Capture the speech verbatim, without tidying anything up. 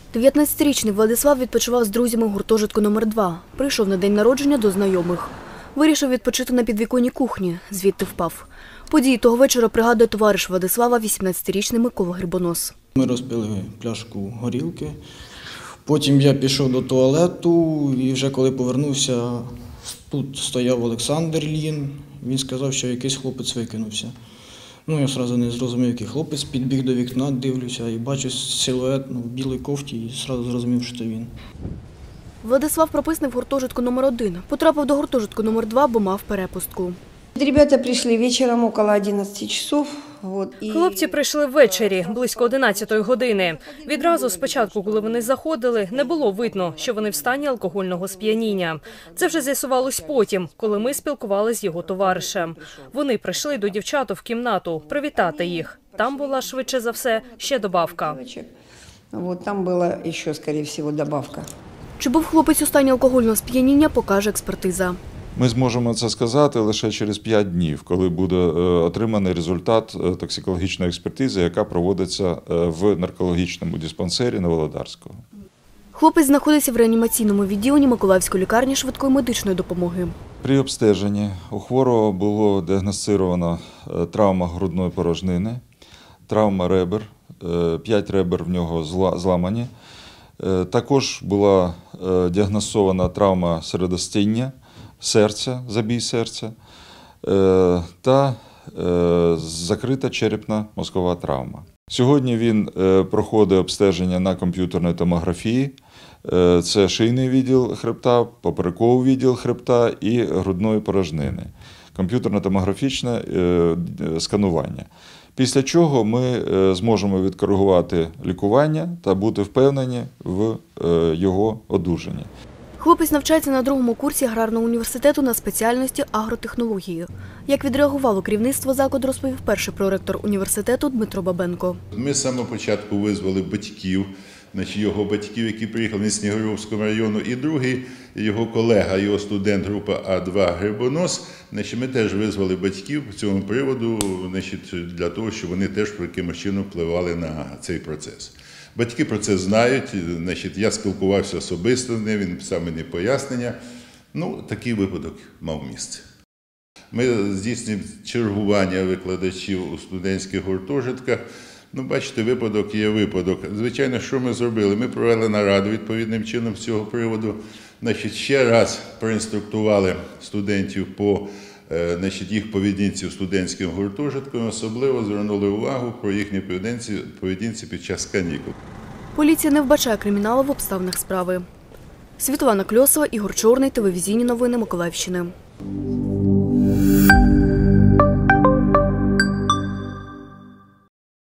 дев'ятнадцятирічний Владислав відпочивав з друзями в гуртожитку номер два. Прийшов на день народження до знайомих. Вирішив відпочити на підвіконній кухні, звідти впав. Події того вечора пригадує товариш Владислава, вісімнадцятирічний Микола Грибонос. Ми розпили пляшку горілки, потім я пішов до туалету і вже коли повернувся, тут стояв Олександр Ільїн, він сказав, що якийсь хлопець викинувся. Ну, я одразу не зрозумів, який хлопець, підбіг до вікна, дивлюся і бачу силует ну, в білій кофті і одразу зрозумів, що це він. Владислав прописаний в гуртожитку номер один. Потрапив до гуртожитку номер два, бо мав перепустку. Ребята прийшли вечором около одинадцяти часов. Хлопці прийшли ввечері, близько одинадцятої години. Відразу спочатку, коли вони заходили, не було видно, що вони в стані алкогольного сп'яніння. Це вже з'ясувалось потім, коли ми спілкувалися з його товаришем. Вони прийшли до дівчат в кімнату привітати їх. Там була, швидше за все, ще добавка. Там була ще, скоріше всього, добавка. Чи був хлопець у стані алкогольного сп'яніння, покаже експертиза. Ми зможемо це сказати лише через п'ять днів, коли буде отриманий результат токсикологічної експертизи, яка проводиться в наркологічному диспансері Нововолодарського. Хлопець знаходиться в реанімаційному відділенні Миколаївської лікарні швидкої медичної допомоги. При обстеженні у хворого було діагностовано травма грудної порожнини, травма ребер, п'ять ребер в нього зламані. Також була діагностована травма середостіння, серця, забій серця та закрита черепно-мозкова травма. Сьогодні він проходить обстеження на комп'ютерній томографії. Це шийний відділ хребта, поперековий відділ хребта і грудної порожнини. Комп'ютерно-томографічне сканування. Після чого ми зможемо відкоригувати лікування та бути впевнені в його одужанні. Хлопець навчається на другому курсі аграрного університету на спеціальності агротехнології. Як відреагувало керівництво закладу, розповів перший проректор університету Дмитро Бабенко. Ми з самого початку визвали батьків, значить, його батьків, які приїхали з Снігурівського району, і другий його колега, його студент групи А два Грибонос. Значить, ми теж визвали батьків з цього приводу, значить, для того, щоб вони теж якимось чином впливали на цей процес. Батьки про це знають, значить, я спілкувався особисто з ним, він писав мені пояснення. Ну, такий випадок мав місце. Ми здійснюємо чергування викладачів у студентських гуртожитках. Ну, бачите, випадок є випадок. Звичайно, що ми зробили? Ми провели нараду відповідним чином з цього приводу. Значить, ще раз проінструктували студентів по значить, їх поведінці в студентському гуртожитку, особливо звернули увагу про їхню поведінці під час канікул. Поліція не вбачає криміналу в обставинах справи. Світлана Кльосова, Ігор Чорний, телевізійні новини Миколаївщини.